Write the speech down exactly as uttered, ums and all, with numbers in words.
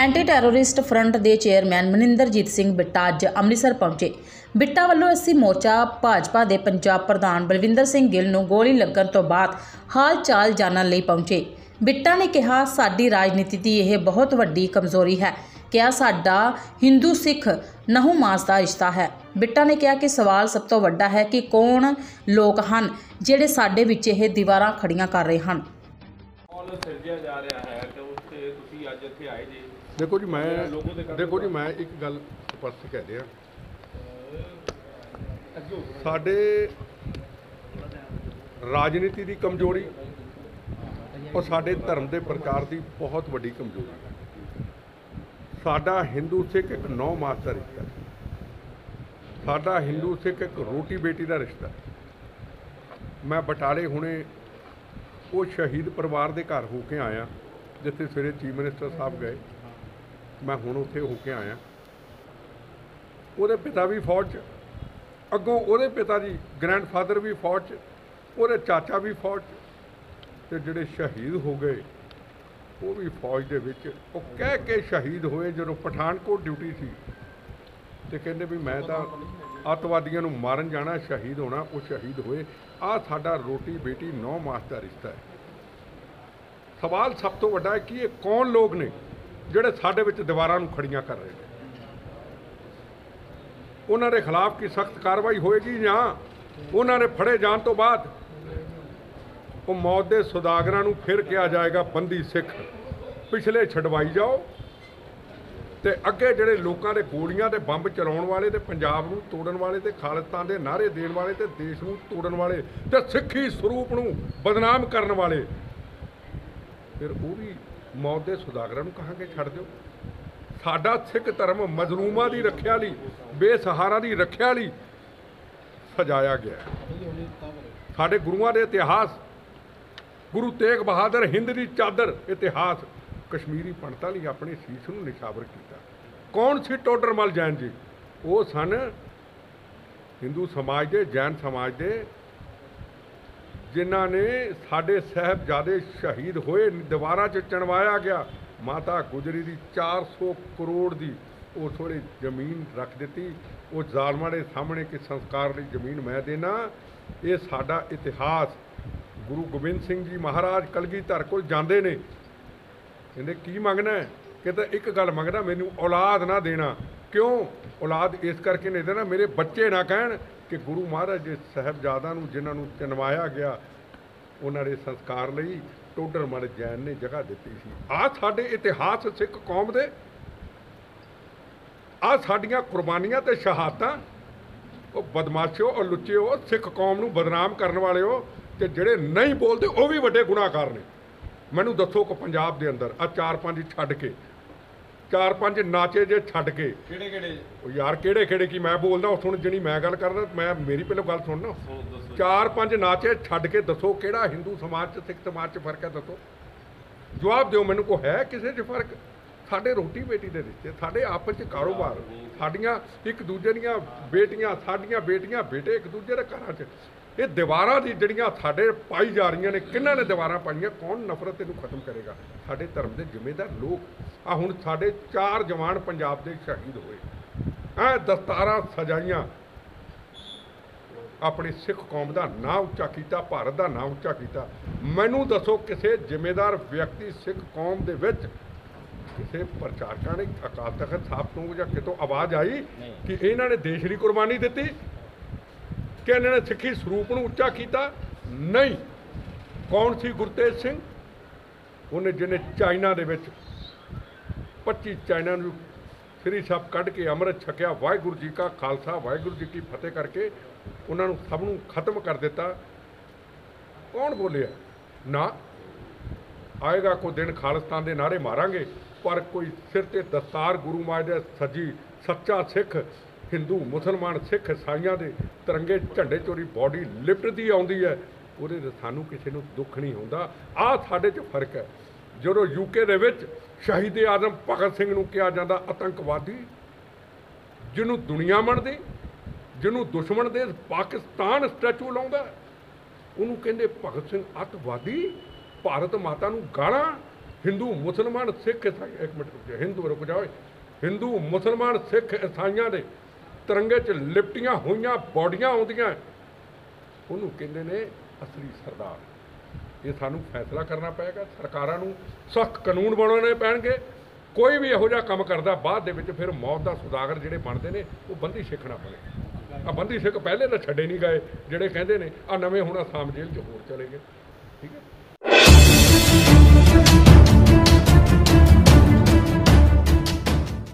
Anti terrorist front के chairman Maninderjit Singh Bitta अज अमृतसर पहुंचे। बिट्टा वालों अस्सी मोर्चा भाजपा के पंजाब प्रधान बलविंदर सिंह गिल नूं गोली लगन तो बाद हाल चाल जानने लई पहुंचे। बिट्टा ने कहा, साडी राजनीति की यह बहुत वड्डी कमजोरी है। क्या साडा हिंदू सिख नहू मास का रिश्ता है। बिट्टा ने कहा कि सवाल सब तो वड्डा है कि कौन लोग हैं जिहड़े साडे विच इह दीवारां खड़ियां कर रहे हैं। देखो जी, मैं देखो जी मैं एक गल स्पष्ट कह दिया, साडे राजनीति की कमजोरी और साडे धर्म के प्रचार की बहुत वड्डी कमजोरी है। साडा हिंदू सिख एक नौ मास का रिश्ता है। साडा हिंदू सिख एक रोटी बेटी का रिश्ता है। मैं बटाले हुणे वो शहीद परिवार के घर होके आया जिथे सवेरे चीफ मिनिस्टर साहब गए, मैं हुण उत्थे होके आया। उहदे पिता भी फौज च, अगों उहदे पिता जी ग्रैंडफादर भी फौज च, उहदे चाचा भी फौज च, ते जिहड़े शहीद हो गए वो भी फौज दे विच। वो कह के शहीद होए जदों पठानकोट ड्यूटी सी ते कहंदे भी मैं तां अतवादियों नूं मारन जाना, शहीद होना, वो शहीद होए। आ साडा रोटी बेटी नौ मास का रिश्ता है। सवाल सब तो वड्डा है कि ये कौन लोग ने जिहड़े साडे विच दीवारां नूं खड़ियां कर रहे हैं। उन्हां दे खिलाफ की सख्त कार्रवाई होएगी जां उन्हां ने फड़े जाण तो बाद वो मौत के सौदागरां नूं फिर किया जाएगा बंदी सिख, पिछले छडवाई जाओ ते अगे जिहड़े लोकां दे गोलियां ते बंब चलाउण वाले ते पंजाब नूं तोड़न वाले ते खालिस्तान दे नारे देण वाले ते देश नूं तोड़न वाले ते सिੱਖੀ ਸਰੂਪ नूं बदनाम करन वाले, फिर वो भी मौत के सौदागरां नूं कहांगे छड्ड दिओ। साडा सिख धर्म मजलूमां दी रखिया लई, बेसहारा दी रखिया लई सजाया गया है। साडे गुरुआं दे इतिहास, गुरु तेग बहादुर हिंद की चादर इतिहास कश्मीरी पंडितां लई अपने सीस नूं निछावर किया। कौन सी टोडरमल जैन जी? वो सन हिंदू समाज के, जैन समाज के, जिन्हां ने साडे साहिबजादे शहीद होए, दीवारां च चणवाया गया। माता गुजरी की चार सौ करोड़ की वो थोड़ी जमीन रख दी, वो जालमां दे सामने कि संस्कार लई जमीन मैं देना। ये साडा इतिहास। गुरु गोबिंद सिंह जी महाराज कलगीधर कोल जांदे ने, कहंदे की मंगना है? कहते एक गल मंगना, मैनू औलाद ना देना। क्यों औलाद? इस करके नहीं देना मेरे बच्चे ना कहन कि गुरु महाराज जे साहिबजादा नूं जिन्हां नूं चनवाया गया उन्हां दे संस्कार लई टोडरमल जैन ने जगह दित्ती सी। आ साडे इतिहास सिख कौम दे, आ साडियां कुर्बानियां ते शहादतां। वो बदमाशो और लुच्चेओ, सिख कौम नूं बदनाम करन वालेओ ते जिहड़े नहीं बोलते वो भी वड्डे गुनाहगार ने। मैनू दसो को पंजाब दे अंदर आ चार पंज छड्ड के, चार पंज नाचे जे छड्ड के, किहड़े किहड़े यार किहड़े किहड़े की मैं बोलदा उस हुण जिहड़ी मैं गल करदा, मैं मेरी पहलों गल सुन। चार पंज नाचे छड्ड के दसो किहड़ा हिंदू समाज च सिख समाज च फर्क है? दसो, जवाब दिओ मैनू। को है किसे च फर्क? साडे रोटी बेटी दे रिश्ते, साडे आपस च कारोबार, साडियां एक दूजे दीयां बेटियां, साडियां बेटियां बेटे एक दूजे दे घरां च। ये दीवारां दी जिहड़ियां साडे पाई जा रही ने, किन्हां ने दीवारां पाईयां? कौन नफरत इहनूं खत्म करेगा? साडे धर्म के जिम्मेदार लोग। आ हुण साडे चार जवान पंजाब दे शहीद होए, ऐ दस्तारां सजाइयां, अपनी सिख कौम का नाम उच्चा किया, भारत का नाम उच्चा किया। मैनू दसो किसी जिम्मेदार व्यक्ति सिख कौम दे विच किसी प्रचारकों ने अकाल तख्त साहब तो या कितों आवाज़ आई कि इन्हों ने देश की कुर्बानी दी, कि इन्होंने सिੱਖੀ ਸਰੂਪ ਨੂੰ ਉੱਚਾ किया? नहीं। कौन सी गुरतेज सिंह? उन्हें जिन्हें चाइना दे विच पच्ची चाइना नूं श्री ਸਾਹਿਬ कढ़ के अमृत छकिया, वाहिगुरू जी का खालसा वाहिगुरू जी की फतेह करके उन्होंने सब नूं खत्म कर दिता। कौन बोलिया? ना आएगा कोई दिन खालिस्तान के नारे मारांगे, पर कोई सिर ते दस्तार गुरु महाराज सजी सच्चा सिख हिंदू मुसलमान सिख ईसाइयां दे तिरंगे झंडे चोरी बॉडी लिपटदी आउंदी है, ਉਹਦੇ ਤੇ ਸਾਨੂੰ ਕਿਸੇ ਨੂੰ दुख नहीं होंदा। आ साडे च फर्क है। ਜਦੋਂ यूके ਦੇ ਵਿੱਚ शहीद आजम भगत सिंह ਨੂੰ ਕਿਹਾ ਜਾਂਦਾ आतंकवादी, ਜਿਹਨੂੰ दुनिया ਮੰਨਦੀ, ਜਿਹਨੂੰ दुश्मन देश पाकिस्तान स्टैचू ਲਾਉਂਦਾ, ਉਹਨੂੰ ਕਹਿੰਦੇ भगत सिंह अतवादी। भारत माता ਨੂੰ गालां ਹਿੰਦੂ ਮੁਸਲਮਾਨ ਸਿੱਖ ਈਸਾਈ, ਇੱਕ ਮਿੰਟ ਰੁਕ ਜਾ, ਹਿੰਦੂ ਰੁਕ ਜਾਓ, ਹਿੰਦੂ ਮੁਸਲਮਾਨ ਸਿੱਖ ਈਸਾਈਆਂ ਦੇ ਤਿਰੰਗੇ 'ਚ ਲਿਪਟੀਆਂ ਹੋਈਆਂ ਬੋਡੀਆਂ ਆਉਂਦੀਆਂ, ਉਹਨੂੰ ਕਹਿੰਦੇ ਨੇ ਅਸਲੀ ਸਰਦਾਰ। ਇਹ ਸਾਨੂੰ ਫੈਸਲਾ ਕਰਨਾ ਪਏਗਾ, ਸਰਕਾਰਾਂ ਨੂੰ ਸਖਤ ਕਾਨੂੰਨ ਬਣਾਉਣੇ ਪੈਣਗੇ। ਕੋਈ ਵੀ ਇਹੋ ਜਿਹਾ ਕੰਮ ਕਰਦਾ ਬਾਅਦ ਦੇ ਵਿੱਚ ਫਿਰ ਮੌਤ ਦਾ ਸੁਦਾਗਰ ਜਿਹੜੇ ਬਣਦੇ ਨੇ ਉਹ ਬੰਦੀ ਸਿੱਖ ਨਾ ਬਣੇ। ਆ ਬੰਦੀ ਸਿੱਖ ਪਹਿਲੇ ਤਾਂ ਛੱਡੇ ਨਹੀਂ ਗਏ, ਜਿਹੜੇ ਕਹਿੰਦੇ ਨੇ ਆ ਨਵੇਂ ਹੁਣ ਅਸਾਮ ਜੇਲ੍ਹ 'ਚ ਹੋਰ ਚਲੇ ਗਏ। ਠੀਕ ਹੈ।